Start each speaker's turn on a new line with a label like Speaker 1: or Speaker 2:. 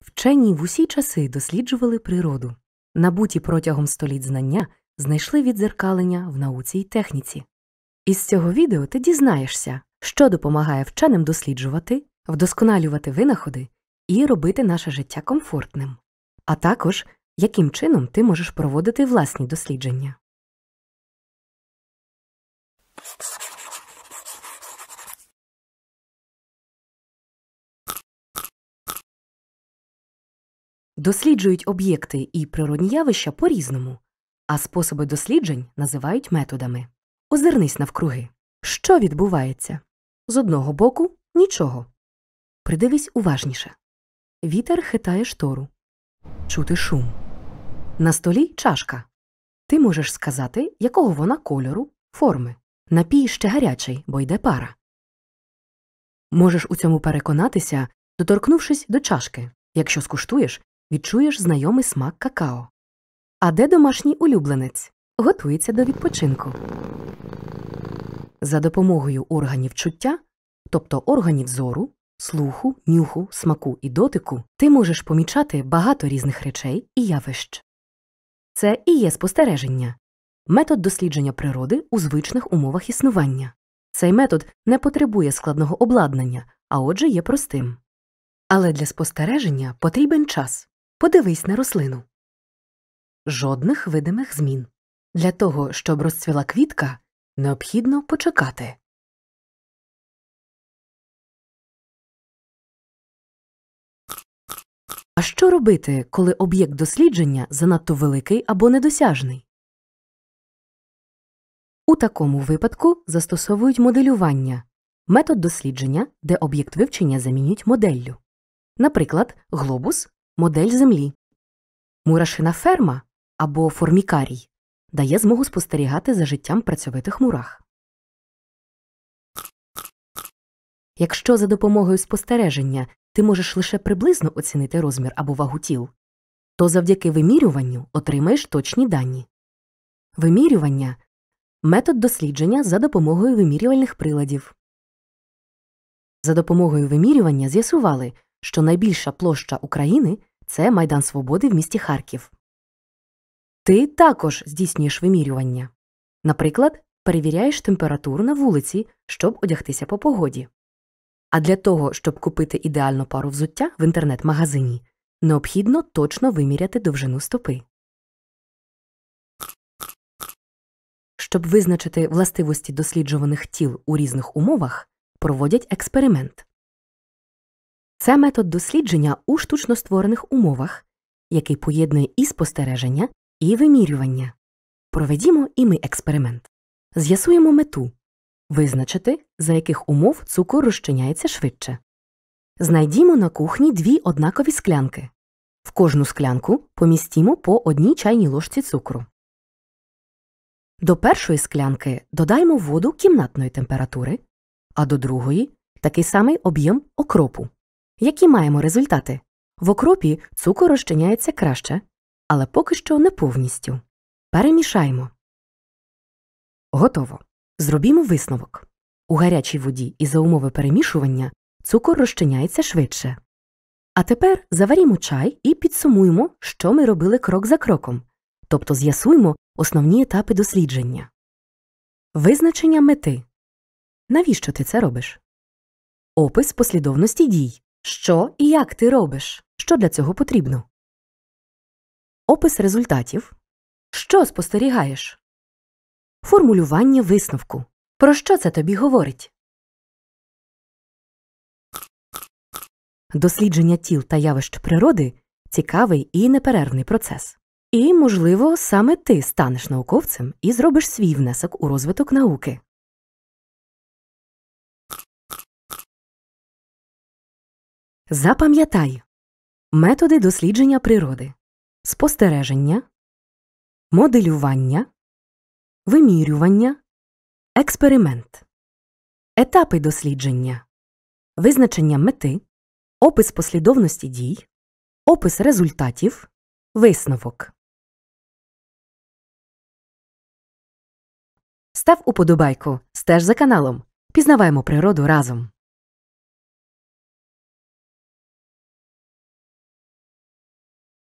Speaker 1: Вчені в усі часи досліджували природу. Набуті протягом століть знання знайшли віддзеркалення в науці й техніці. Із цього відео ти дізнаєшся, що допомагає вченим досліджувати, вдосконалювати винаходи і робити наше життя комфортним. А також, яким чином ти можеш проводити власні дослідження. Досліджують об'єкти і природні явища по-різному, а способи досліджень називають методами. Озирнись навкруги. Що відбувається? З одного боку – нічого. Придивись уважніше. Вітер хитає штору. Чути шум. На столі – чашка. Ти можеш сказати, якого вона кольору, форми. Напій ще гарячий, бо йде пара. Можеш у цьому переконатися, доторкнувшись до чашки. Якщо скуштуєш, відчуєш знайомий смак какао. А де домашній улюбленець? Готується до відпочинку. За допомогою органів чуття, тобто органів зору, слуху, нюху, смаку і дотику, ти можеш помічати багато різних речей і явищ. Це і є спостереження – метод дослідження природи у звичних умовах існування. Цей метод не потребує складного обладнання, а отже є простим. Але для спостереження потрібен час. Подивись на рослину. Жодних видимих змін. Для того, щоб розцвіла квітка, необхідно почекати. А що робити, коли об'єкт дослідження занадто великий або недосяжний? У такому випадку застосовують моделювання – метод дослідження, де об'єкт вивчення замінюють моделлю. Наприклад, глобус – модель Землі. Мурашина ферма або формікарій дає змогу спостерігати за життям працьовитих мурах. Якщо за допомогою спостереження ти можеш лише приблизно оцінити розмір або вагу тіл, то завдяки вимірюванню отримаєш точні дані. Вимірювання – метод дослідження за допомогою вимірювальних приладів. За допомогою вимірювання з'ясували, що найбільша площа України – це Майдан Свободи в місті Харків. Ти також здійснюєш вимірювання. Наприклад, перевіряєш температуру на вулиці, щоб одягтися по погоді. А для того, щоб купити ідеальну пару взуття в інтернет-магазині, необхідно точно виміряти довжину стопи. Щоб визначити властивості досліджуваних тіл у різних умовах, проводять експеримент. Це метод дослідження у штучно створених умовах, який поєднує і спостереження, і вимірювання. Проведімо і ми експеримент. З'ясуємо мету – визначити, за яких умов цукор розчиняється швидше. Знайдімо на кухні дві однакові склянки. В кожну склянку помістімо по одній чайній ложці цукру. До першої склянки додаймо воду кімнатної температури, а до другої – такий самий об'єм окропу. Які маємо результати? В окропі цукор розчиняється краще, але поки що не повністю. Перемішаємо. Готово. Зробімо висновок. У гарячій воді і за умови перемішування цукор розчиняється швидше. А тепер заварімо чай і підсумуємо, що ми робили крок за кроком, тобто з'ясуємо основні етапи дослідження. Визначення мети. Навіщо ти це робиш? Опис послідовності дій. Що і як ти робиш? Що для цього потрібно? Опис результатів. Що спостерігаєш? Формулювання висновку. Про що це тобі говорить? Дослідження тіл та явищ природи – цікавий і неперервний процес. І, можливо, саме ти станеш науковцем і зробиш свій внесок у розвиток науки. Запам'ятай. Методи дослідження природи. Спостереження, моделювання, вимірювання, експеримент. Етапи дослідження. Визначення мети, опис послідовності дій, опис результатів, висновок. Став уподобайку, стеж за каналом. Пізнаваємо природу разом.